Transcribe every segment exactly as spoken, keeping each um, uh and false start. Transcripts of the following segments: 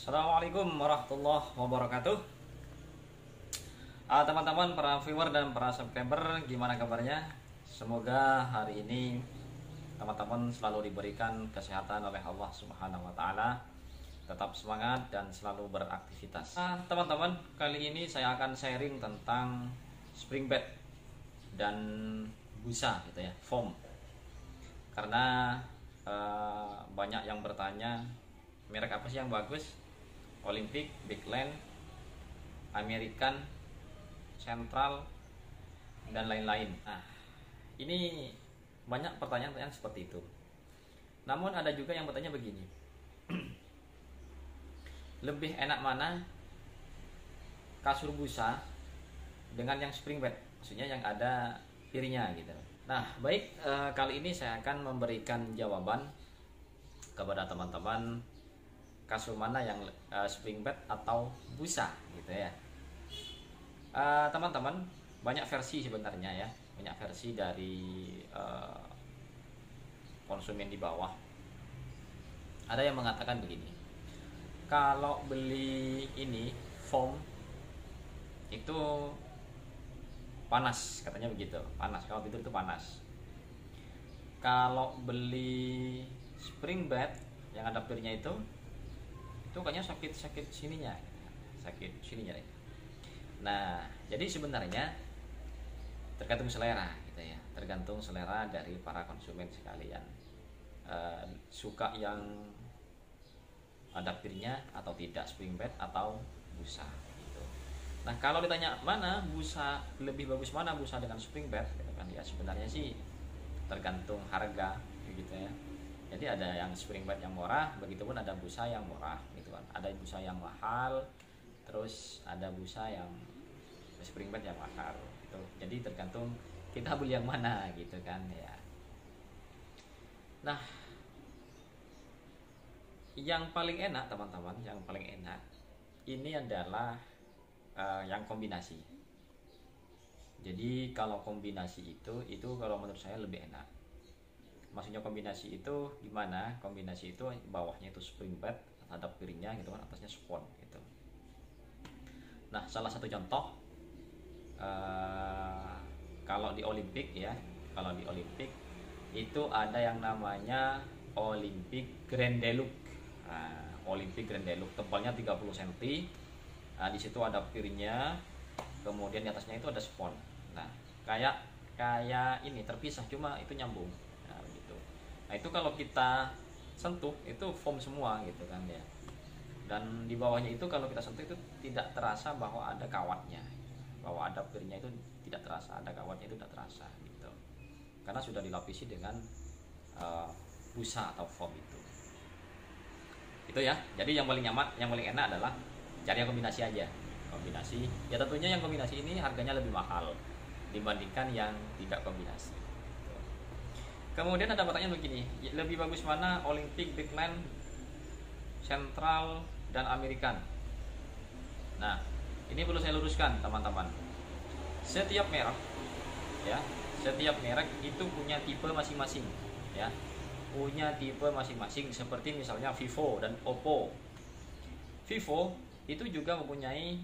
Assalamualaikum warahmatullahi wabarakatuh. Ah, teman-teman para viewer dan para subscriber, gimana kabarnya? Semoga hari ini teman-teman selalu diberikan kesehatan oleh Allah Subhanahu wa taala, tetap semangat dan selalu beraktivitas. Nah, teman-teman, kali ini saya akan sharing tentang spring bed dan busa gitu ya, foam. Karena eh, banyak yang bertanya merek apa sih yang bagus? Olympic, Bigland, American, Central, dan lain-lain. Nah, ini banyak pertanyaan-pertanyaan seperti itu. Namun ada juga yang bertanya begini, lebih enak mana kasur busa dengan yang spring bed, maksudnya yang ada piringnya gitu. Nah, baik, eh, kali ini saya akan memberikan jawaban kepada teman-teman kasur mana yang uh, spring bed atau busa gitu ya. Uh, teman-teman, banyak versi sebenarnya ya, banyak versi dari uh, konsumen di bawah. Ada yang mengatakan begini, kalau beli ini foam itu panas, katanya begitu, panas, kalau tidur itu panas. Kalau beli spring bed yang ada piringnya itu itu kayaknya sakit-sakit sininya, sakit sininya. Nah, jadi sebenarnya tergantung selera gitu ya, tergantung selera dari para konsumen sekalian. E, suka yang ada piringnya atau tidak, spring bed atau busa gitu. Nah, kalau ditanya mana busa lebih bagus, mana busa dengan spring bed gitu kan, ya sebenarnya sih tergantung harga gitu ya. Jadi ada yang spring bed yang murah, begitupun ada busa yang murah gitu kan. Ada busa yang mahal, terus ada busa yang spring bed yang mahal gitu. Jadi tergantung kita beli yang mana gitu kan ya. Nah, yang paling enak teman-teman, yang paling enak ini adalah uh, yang kombinasi. Jadi kalau kombinasi itu, itu kalau menurut saya lebih enak. Maksudnya kombinasi itu gimana? Kombinasi itu bawahnya itu spring bed, ada piringnya gitu kan, atasnya spon gitu. Nah, salah satu contoh uh, kalau di Olympic ya, kalau di Olympic itu ada yang namanya Olympic Grand Deluxe. Nah, Olympic Grand Deluxe tebalnya tiga puluh sentimeter. Nah, di situ ada piringnya, kemudian di atasnya itu ada spon. Nah, kayak kayak ini terpisah, cuma itu nyambung. Nah, itu kalau kita sentuh itu foam semua gitu kan ya. Dan di bawahnya itu kalau kita sentuh itu tidak terasa bahwa ada kawatnya, bahwa ada piringnya itu tidak terasa, ada kawatnya itu tidak terasa gitu. Karena sudah dilapisi dengan uh, busa atau foam itu. Itu ya. Jadi yang paling nyaman, yang paling enak adalah cari yang kombinasi aja. Kombinasi. Ya tentunya yang kombinasi ini harganya lebih mahal dibandingkan yang tidak kombinasi. Kemudian ada pertanyaan begini, lebih bagus mana Olympic, Bigland, Central, dan American? Nah, ini perlu saya luruskan teman-teman. Setiap merek, ya, setiap merek itu punya tipe masing-masing, ya, punya tipe masing-masing. Seperti misalnya Vivo dan Oppo. Vivo itu juga mempunyai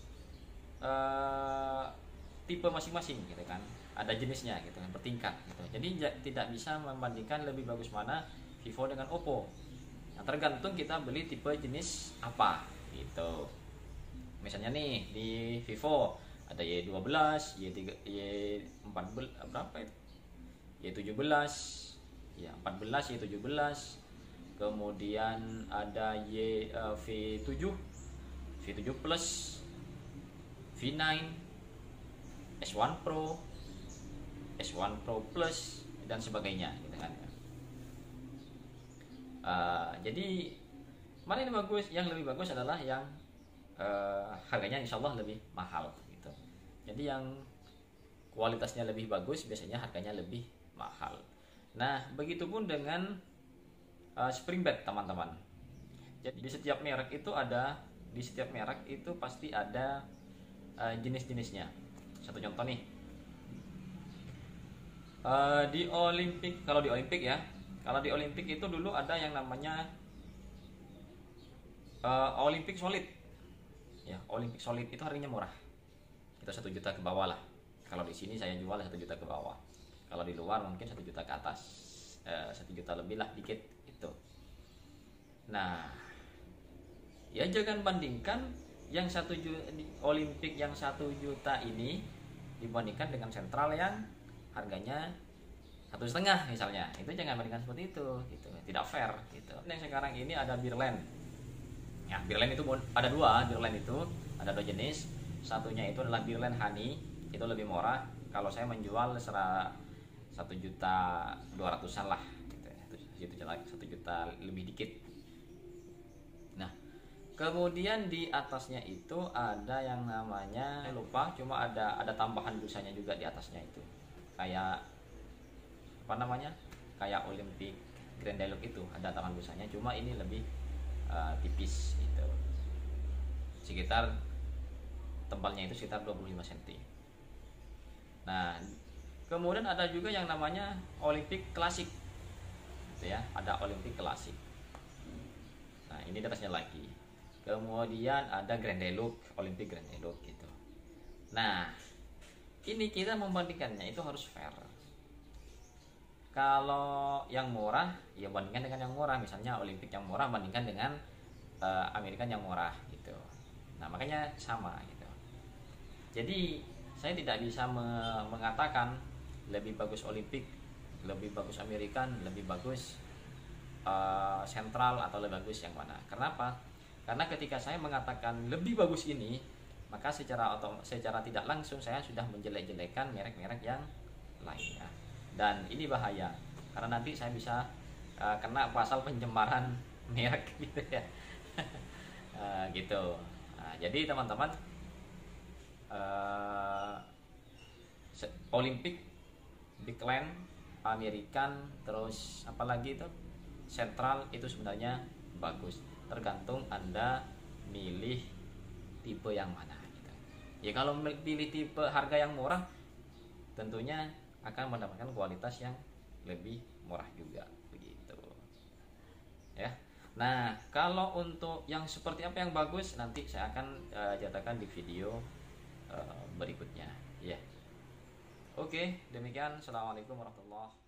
uh, tipe masing-masing, gitu kan. Ada jenisnya gitu kan, bertingkat gitu. Jadi tidak bisa membandingkan lebih bagus mana Vivo dengan Oppo. Nah, tergantung kita beli tipe jenis apa gitu. Misalnya nih di Vivo ada Y dua belas, Y tiga, Y empat belas, berapa itu? Y tujuh belas, ya empat belas, Y tujuh belas. Kemudian ada Y uh, V tujuh, V tujuh Plus, V sembilan, S satu Pro, S satu Pro Plus, dan sebagainya gitu kan. Uh, jadi mana yang bagus? Yang lebih bagus adalah yang uh, harganya insya Allah lebih mahal gitu. Jadi yang kualitasnya lebih bagus biasanya harganya lebih mahal. Nah, begitupun dengan uh, spring bed teman-teman. Jadi di setiap merek itu ada, di setiap merek itu pasti ada uh, jenis-jenisnya. Satu contoh nih. Uh, di Olympic, kalau di Olympic ya, kalau di Olympic itu dulu ada yang namanya uh, Olympic solid ya, Olympic solid itu harganya murah, itu satu juta ke bawah lah. Kalau di sini saya jual satu juta ke bawah, kalau di luar mungkin satu juta ke atas, satu juta lebih lah dikit itu. Nah ya jangan bandingkan yang satu juta Olympic yang satu juta ini dibandingkan dengan sentral yang harganya satu setengah misalnya, itu jangan bandingkan seperti itu gitu, tidak fair gitu. Yang sekarang ini ada Beerland. Ya, Beerland itu ada dua, Beerland itu ada dua jenis. Satunya itu adalah Beerland Honey, itu lebih murah. Kalau saya menjual satu juta dua ratusan lah, gitu ya. Satu juta lebih dikit. Nah, kemudian di atasnya itu ada yang namanya, saya lupa, cuma ada ada tambahan busanya juga di atasnya itu. Kayak apa namanya? Kayak Olympic Grendelux itu ada tambahan busanya, cuma ini lebih Uh, tipis itu, sekitar tebalnya itu sekitar dua puluh lima sentimeter. Nah kemudian ada juga yang namanya Olympic Classic gitu ya, ada Olympic Classic. Nah ini di atasnya lagi. Kemudian ada Grendelux, Olympic Grendelux gitu. Nah ini kita membandingkannya itu harus fair. Kalau yang murah, ya bandingkan dengan yang murah. Misalnya Olympic yang murah bandingkan dengan uh, American yang murah gitu. Nah makanya sama gitu. Jadi saya tidak bisa me- mengatakan lebih bagus Olympic, lebih bagus American, lebih bagus uh, Central atau lebih bagus yang mana. Kenapa? Karena ketika saya mengatakan lebih bagus ini, maka secara otom- secara tidak langsung saya sudah menjelek-jelekan merek-merek yang lainnya. Dan ini bahaya karena nanti saya bisa uh, kena pasal pencemaran merek gitu ya. uh, gitu. Nah, jadi teman-teman, uh, Olympic, Beerland, American, terus apalagi itu Central itu sebenarnya bagus. Tergantung Anda milih tipe yang mana gitu. Ya kalau pilih tipe harga yang murah, tentunya akan mendapatkan kualitas yang lebih murah juga begitu ya. Nah kalau untuk yang seperti apa yang bagus nanti saya akan uh, jatakan di video uh, berikutnya ya. Oke demikian, assalamualaikum warahmatullahi wabarakatuh.